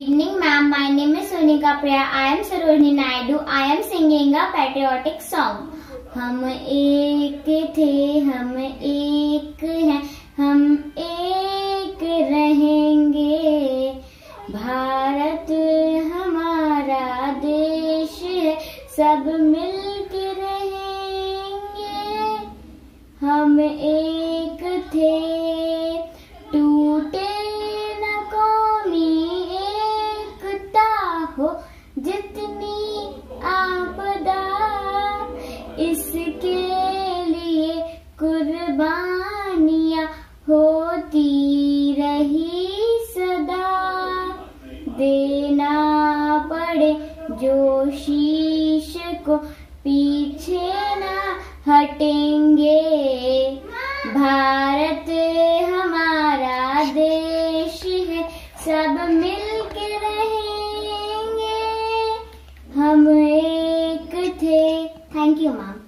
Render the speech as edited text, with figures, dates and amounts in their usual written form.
Evening, ma'am. My name is Sonika Priya. I am Sarojini Naidu. I am singing a patriotic song. हम एक थे, हम एक हैं, हम एक रहेंगे। भारत हमारा देश है, सब मिलके रहेंगे। हम एक थे, टूटे न कौमी एकता हो, जितनी आपदा इसके लिए कुर्बानियां होती रही सदा। देना पड़े जो शीश को, पीछे ना हटेंगे। भारत हमारा देश है, सब मिलके रहेंगे। हम एक थे। Thank you ma'am.